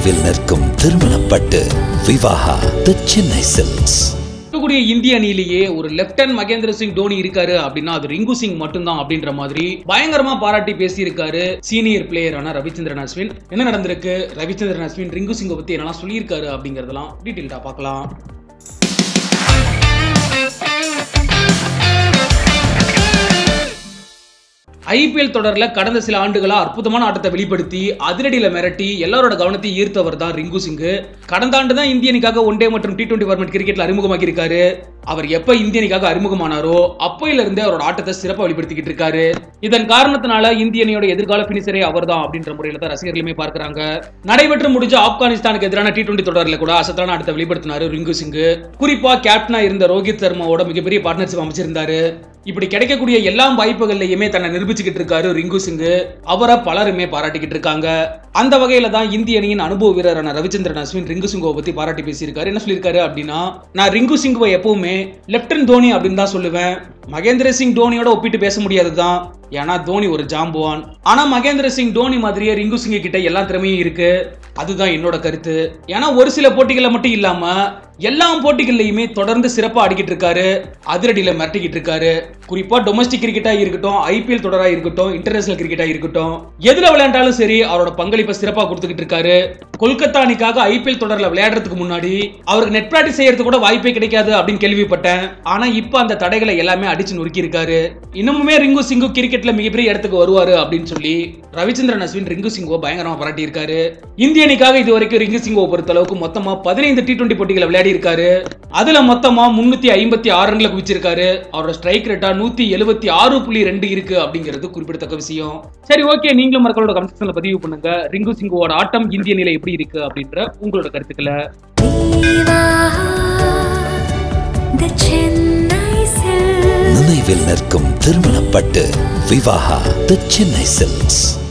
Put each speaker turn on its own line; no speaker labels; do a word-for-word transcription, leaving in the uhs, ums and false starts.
நினைவில் நிற்கும் திருமணப்பட்டு விவாஹா தி சென்னை சில்க்ஸ்.
இந்திய அணியிலேயே ஒரு லெப்டினன்ட் மகேந்திர சிங் தோனி இருக்காரு அப்படின்னா அது ரிங்கு சிங் மட்டும்தான் அப்படின்ற மாதிரி பயங்கரமா பாராட்டி பேசியிருக்காரு சீனியர் பிளேயரான ரவிச்சந்திரன் அஸ்வின். என்ன நடந்திருக்கு, ரவிச்சந்திரன் அஸ்வின் ரிங்கு சிங்கை பத்தி என்னெல்லாம் சொல்லியிருக்காரு அப்படிங்கறதெல்லாம் டீடைல்டா பார்க்கலாம். ஐபிஎல் தொடர்ல கடந்த சில ஆண்டுகளா அற்புதமான ஆட்டத்தை வெளிப்படுத்தி அதிரடியில மிரட்டி எல்லாரோட கவனத்தை ஈர்த்தவர் தான் ரிங்கு சிங். கடந்த ஆண்டு தான் இந்திய அணிக்காக ஒன் டே மற்றும் டி டுவெண்டி ஃபார்மேட் கிரிக்கெட்ல அறிமுகமாகி இருக்காரு. அவர் எப்ப இந்திய அணிக்காக அறிமுகமானாரோ அப்பையில இருந்தே அவரோட ஆட்டத்தை சிறப்பா வெளிப்படுத்திக்கிட்டு இருக்காரு. இதன் காரணத்தினால இந்திய அணியோட எதிர்கால பினிஷரே அவர் தான் அப்படின்ற முறையில தான் ரசிகர்களுமே பார்க்கிறாங்க. நடைபெற்று முடிஞ்ச ஆப்கானிஸ்தானுக்கு எதிரான டி டுவெண்டி தொடர்ல கூட அசத்தலான ஆட்டத்தை வெளிப்படுத்தினாரு ரிங்கு சிங். குறிப்பா கேப்டனா இருந்த ரோஹித் சர்மாவோட மிகப்பெரிய பார்ட்னர்ஷிப் அமைச்சிருந்தாரு. இப்படி கிடைக்கக்கூடிய எல்லா வாய்ப்புகள்லயுமே தன்னை நிரூபிச்சுக்கிட்டு இருக்காரு ரிங்கு சிங். அவரை பலருமே பாராட்டிக்கிட்டு இருக்காங்க. அந்த வகையில தான் இந்திய அணியின் அனுபவ வீரரான ரவிச்சந்திரன் அஸ்வின் ரிங்கு சிங்கை பத்தி பாராட்டி பேசியிருக்காரு. என்ன சொல்லியிருக்காரு அப்படின்னா, நான் ரிங்கு சிங்கை எப்பவுமே லெப்டினன்ட் தோனி அப்படின்னு தான் சொல்லுவேன். மகேந்திர சிங் தோனியோட ஒப்பிட்டு பேச முடியாதுதான், ஏன்னா தோனி ஒரு ஜாம்புவான். ஆனா மகேந்திர சிங் தோனி மாதிரியே ரிங்கு சிங் கிட்ட எல்லா திறமையும் இருக்கு, அதுதான் என்னோட கருத்து. ஏன்னா ஒரு சில போட்டிகளை மட்டும் இல்லாம எல்லா போட்டிகள்லயுமே தொடர்ந்து சிறப்பா ஆடிக்கிட்டு இருக்காரு, அதிரடியில மிரட்டிக்கிட்டு இருக்காரு. குறிப்பா டொமஸ்டிக் கிரிக்கெட்டா இருக்கட்டும், ஐபிஎல் தொடரா இருக்கட்டும், இன்டர்நேஷனல் கிரிக்கெட்டா இருக்கட்டும், எதுல விளையாண்டாலும் சரி அவரோட பங்களிப்பை சிறப்பா கொடுத்துக்கிட்டு இருக்காரு. கொல்கத்தா அணிக்காக ஐபிஎல் தொடர்ல விளையாடுறதுக்கு முன்னாடி அவருக்கு நெட் பிராக்டிஸ் செய்யறது கூட வாய்ப்பே கிடைக்காது அப்படின்னு கேள்விப்பட்டேன். ஆனா இப்ப அந்த தடைகளை எல்லாமே அடிச்சு நொறுக்கி இருக்காரு. இன்னமுமே ரிங்கு சிங் கிரிக்கெட்ல மிகப்பெரிய இடத்துக்கு வருவாரு அப்படின்னு சொல்லி ரவிச்சந்திரன் அஸ்வின் ரிங்கு சிங்கை பயங்கரமா பாராட்டி இருக்காரு. இந்திய அணிக்காக இது வரைக்கும் ரிங்கு சிங்கை பொறுத்த அளவுக்கு மொத்தமா பதினைந்து டி டுவெண்டி போட்டிகளை விளையாடி இருக்காரு. அதுல மொத்தமா முன்னூத்தி ஐம்பத்தி ஆறு ரன்களை குவிச்சிருக்காரு. அவரோட ஸ்ட்ரைக் ரேட்டா நூத்தி எழுபத்தி ஆறு புள்ளி ரெண்டு இருக்கு அப்படிங்கிறது குறிப்பிடத்தக்க விஷயம். சரி, ஓகே, நீங்களும் மக்களோட கமெண்ட் செக்ஷன்ல பதிவு பண்ணுங்க. ரிங்கு சிங்கோட ஆட்டம் இந்திய நிலை எப்படி இருக்கு அப்படின்ற உங்களோட கருத்துக்களை.
நினைவில் நிற்கும் திருமணப்பட்டு விவாஹா தி சென்னை சில்க்ஸ்.